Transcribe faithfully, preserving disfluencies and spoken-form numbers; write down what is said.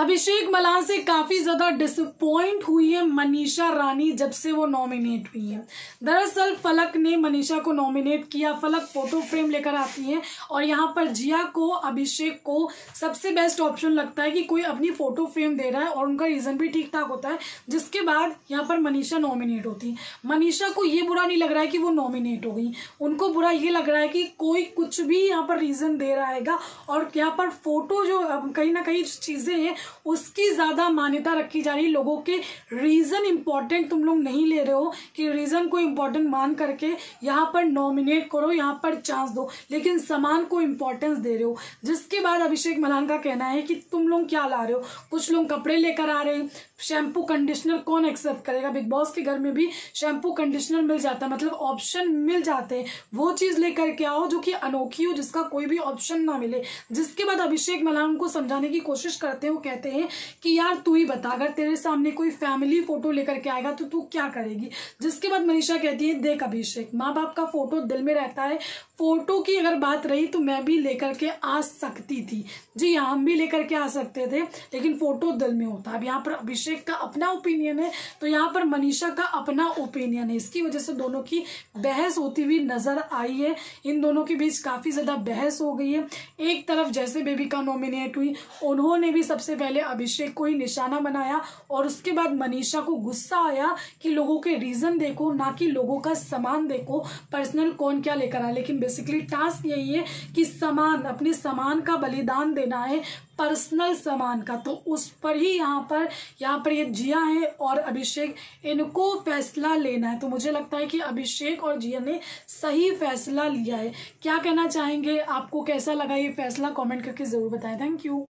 अभिषेक Malan से काफी ज्यादा डिसअपॉइंट हुई है मनीषा रानी जब से वो नॉमिनेट हुई है। दरअसल फलक ने मनीषा को नॉमिनेट किया, फलक फोटो फ्रेम लेकर आती है और यहाँ पर जिया को, अभिषेक को सबसे बेस्ट ऑप्शन लगता है कि कोई अपनी फोटो फ्रेम दे रहा है और उनका रीजन भी ठीक ठाक होता है, जिसके बाद यहाँ पर मनीषा नॉमिनेट होती है। मनीषा को ये बुरा नहीं लग रहा है कि वो नॉमिनेट हो गई, उनको बुरा ये लग रहा है कि कोई कुछ भी यहाँ पर रीजन दे रहा है और यहाँ पर फोटो जो कहीं ना कहीं चीजें हैं उसकी ज्यादा मान्यता रखी जा रही है। लोगों के रीजन इंपॉर्टेंट तुम लोग नहीं ले रहे हो कि रीजन को इंपॉर्टेंट मान करके यहाँ पर नॉमिनेट करो, यहाँ पर चांस दो, लेकिन सामान को इंपॉर्टेंस दे रहे हो। जिसके बाद अभिषेक मलान का कहना है कि तुम लोग क्या ला रहे हो, कुछ लोग कपड़े लेकर आ रहे हैं, शैम्पू कंडीशनर कौन एक्सेप्ट करेगा। बिग बॉस के घर में भी शैम्पू कंडीशनर मिल जाता है, मतलब ऑप्शन मिल जाते हैं, वो चीज लेकर के आओ जो कि अनोखी हो, जिसका कोई भी ऑप्शन ना मिले। जिसके बाद अभिषेक मलान को समझाने की कोशिश करते हैं, वो कहते हैं कि यार तू ही बता, अगर तेरे सामने कोई फैमिली फोटो लेकर के आएगा तो तू क्या करेगी। जिसके बाद मनीषा कहती है देख अभिषेक, माँ बाप का फोटो दिल में रहता है, फोटो की अगर बात रही तो मैं भी लेकर के आ सकती थी, जी हाँ हम भी लेकर के आ सकते थे, लेकिन फोटो दिल में होता है। अब यहाँ पर अभिषेक का अपना ओपिनियन है तो यहाँ पर मनीषा का अपना ओपिनियन है, इसकी वजह से दोनों की बहस होती हुई नजर आई है। इन दोनों के बीच काफी ज्यादा बहस हो गई है। एक तरफ जैसे बेबिका नॉमिनेट हुई, उन्होंने भी सबसे पहले अभिषेक को ही निशाना बनाया और उसके बाद मनीषा को गुस्सा आया कि लोगों के रीजन देखो, ना कि लोगों का सामान देखो, पर्सनल कौन क्या लेकर आया। लेकिन बेसिकली टास्क यही है कि सामान, अपने सामान का बलिदान देना है, पर्सनल सामान का, तो उस पर ही यहाँ पर यहाँ पर ये जिया है और अभिषेक, इनको फैसला लेना है। तो मुझे लगता है कि अभिषेक और जिया ने सही फैसला लिया है। क्या कहना चाहेंगे, आपको कैसा लगा ये फैसला, कमेंट करके जरूर बताएं। Thank you.